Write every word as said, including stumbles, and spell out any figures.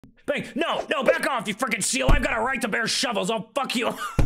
Bang! No, no, back off, you freaking seal! I've got a right to bear shovels. I'll fuck you.